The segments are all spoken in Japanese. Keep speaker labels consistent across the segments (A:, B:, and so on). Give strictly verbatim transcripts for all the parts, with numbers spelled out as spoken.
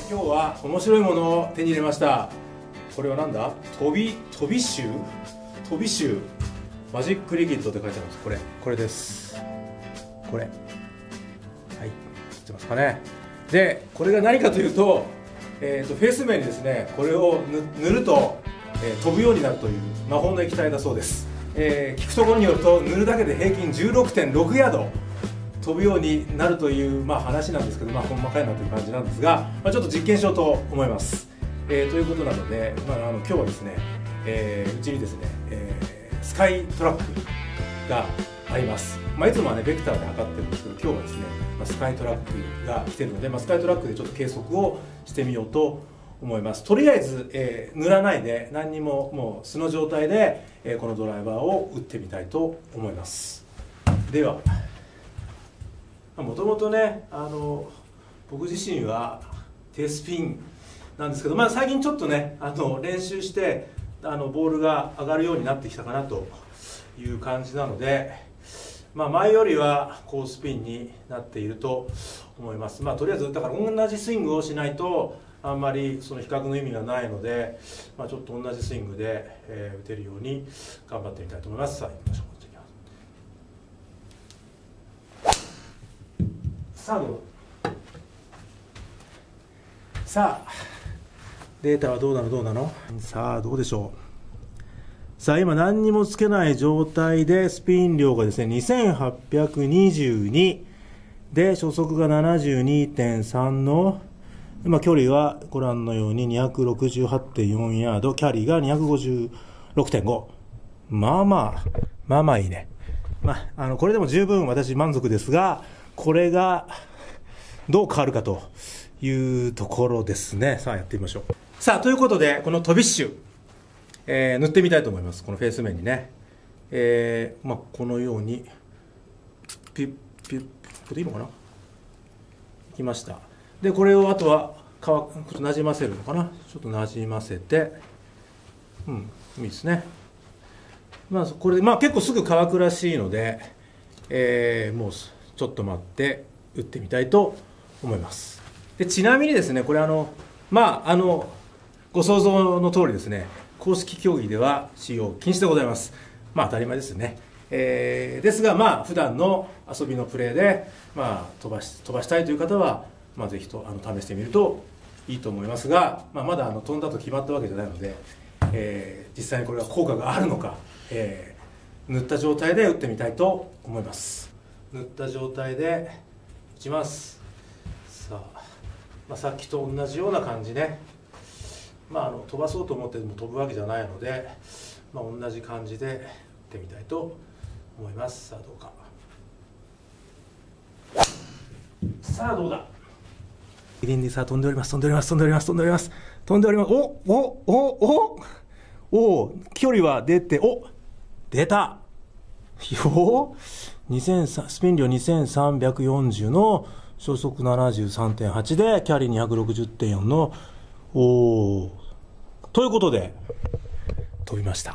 A: 今日は面白いものを手に入れました。これはなんだ、飛び飛びシュー飛びシューマジックリキッドって書いてあります。これこれです。これはい、知ってますかね。でこれが何かというと、えー、とフェイス面にですねこれを塗ると、えー、飛ぶようになるという魔法の液体だそうです。えー、聞くところによると塗るだけで平均 じゅうろくてんろく ヤード飛ぶようになるという、まあ、話なんですけど、まあ、ほんまかいなという感じなんですが、まあ、ちょっと実験しようと思います。えー、ということなので、まあ、あの今日はですね、えー、うちにですね、えー、スカイトラックがあります。まあ、いつもはねベクターで測ってるんですけど、今日はですね、まあ、スカイトラックが来てるので、まあ、スカイトラックでちょっと計測をしてみようと思います。とりあえず、えー、塗らないで何にももう素の状態で、えー、このドライバーを打ってみたいと思います。ではもともとねあの僕自身は低スピンなんですけど、まあ、最近ちょっとねあの練習してあのボールが上がるようになってきたかなという感じなので、まあ、前よりは高スピンになっていると思います。まあ、とりあえずだから同じスイングをしないとあんまりその比較の意味がないので、まあ、ちょっと同じスイングで、えー、打てるように頑張ってみたいと思います。さあ行きましょう。さあどうさあデータはどうなのどうなのさあどうでしょう。さあ今何にもつけない状態でスピン量がですね にせんはっぴゃくにじゅうに で初速が ななじゅうにてんさん の、まあ、距離はご覧のように にひゃくろくじゅうはちてんよん ヤード、キャリーが にひゃくごじゅうろくてんご。 まあまあまあまあいいね。まあ、あのこれでも十分私満足ですが、これがどう変わるかというところですね。さあやってみましょう。さあということでこのトビッシュ、えー、塗ってみたいと思います。このフェイス面にね、えーまあ、このようにピュッピュッこれでいいのかな、いきました。でこれをあとは乾くなじませるのかな、ちょっとなじませて、うんいいですね。まあこれで、まあ、結構すぐ乾くらしいので、えー、もうちょっと待って打ってみたいと思います。でちなみにですねこれあのまああのご想像の通りですね、公式競技では使用禁止でございます。まあ当たり前ですね。えー、ですがまあ普段の遊びのプレーで、まあ、飛ばし飛ばしたいという方は、まあ、ぜひとあの試してみるといいと思いますが、まあ、まだあの飛んだと決まったわけじゃないので、えー、実際にこれが効果があるのか、えー、塗った状態で打ってみたいと思います。塗った状態で打ちます。さあ、まあ、さっきと同じような感じね、まあ、あの飛ばそうと思っても飛ぶわけじゃないので、まあ、同じ感じで打ってみたいと思います。さあどうか。さあどうだ。リリンでさあ飛んでおります飛んでおります飛んでおります飛んでおります飛んでおります。おおおおお距離は出て、お出たよにせんスピン量にせんさんびゃくよんじゅうの初速 ななじゅうさんてんはち でキャリー にひゃくろくじゅってんよん のおーということで飛びました。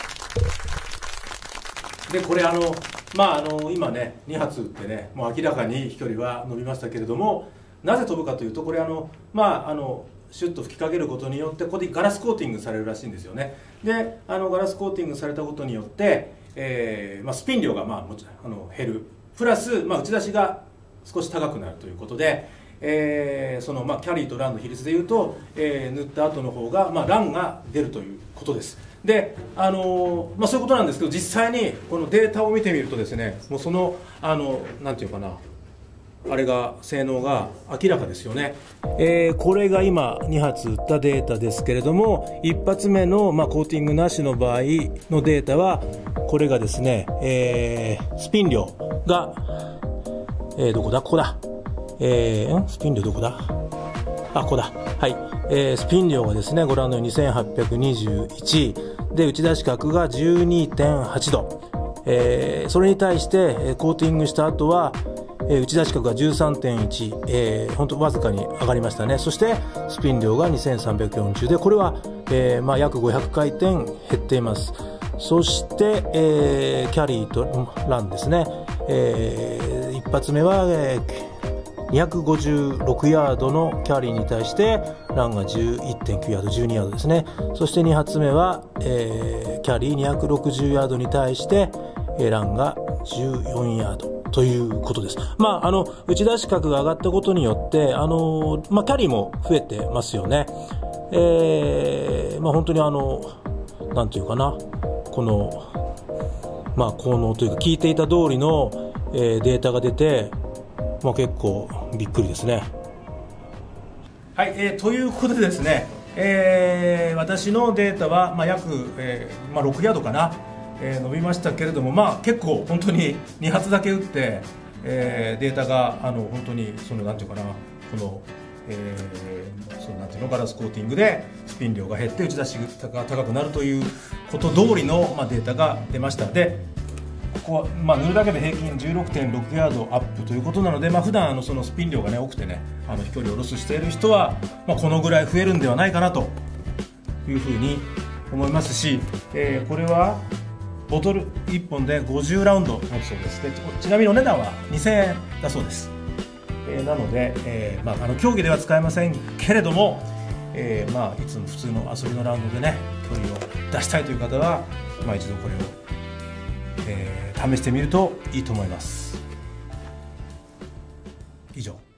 A: でこれあのまああの今ねに発打ってねもう明らかに飛距離は伸びましたけれども、なぜ飛ぶかというとこれあのまああのシュッと吹きかけることによってここでガラスコーティングされるらしいんですよね。であのガラスコーティングされたことによって、えーまあ、スピン量がまあもちあの減るプラス、まあ、打ち出しが少し高くなるということで、えーそのまあ、キャリーとランの比率でいうと、えー、塗った後の方が、まあ、ランが出るということです。であのまあ、そういうことなんですけど、実際にこのデータを見てみるとですね、もうそのあのなんていうかな、あれが性能が明らかですよね。えー、これが今に発打ったデータですけれども、いち発目の、まあ、コーティングなしの場合のデータはこれがですね、えー、スピン量が、えー、どこだここだ、えー、スピン量どこだあここだはい、えー、スピン量がですねご覧のようににせんはっぴゃくにじゅういちで打ち出し角が じゅうにてんはち 度、えー、それに対してコーティングした後はえー、打ち出し角が じゅうさんてんいち、えー、本当わずかに上がりましたね。そしてスピン量がにせんさんびゃくよんじゅうで、これは、えーまあ、約ごひゃくかいてん減っています。そして、えー、キャリーとランですね、えー、一発目は、えーにひゃくごじゅうろくヤードのキャリーに対してランが じゅういってんきゅうヤード、じゅうにヤードですね。そしてに発目は、えー、キャリーにひゃくろくじゅうヤードに対して、えー、ランがじゅうよんヤードということです。まあ、あの打ち出し角が上がったことによって、あのまあ、キャリーも増えてますよね。えーまあ、本当にあのなんていうかな、この、まあ、効能というか聞いていた通りの、えー、データが出て、まあ、結構びっくりですね。はい、えー、ということでですね、えー、私のデータは、まあ、約、えーまあ、ろくヤードかな、えー、伸びましたけれども、まあ、結構本当にに発だけ打って、えー、データがあの本当にそのなんていうかな、この、えー、そのなんていうのガラスコーティングでスピン量が減って打ち出しが高くなるということ通りの、まあ、データが出ました。でここは、まあ、塗るだけで平均 じゅうろくてんろくヤードアップということなので、まあ、普段あのそのスピン量が、ね、多くてね、あの飛距離をロスしている人は、まあ、このぐらい増えるんではないかなというふうに思いますし、えー、これはボトルいっぽんでごじゅうラウンド持つそうです。でちなみにお値段はにせんえんだそうです。えー、なので、えーまあ、あの競技では使えませんけれども、えーまあ、いつも普通の遊びのラウンドでね距離を出したいという方は、まあ、一度これを、えー、試してみるといいと思います。以上。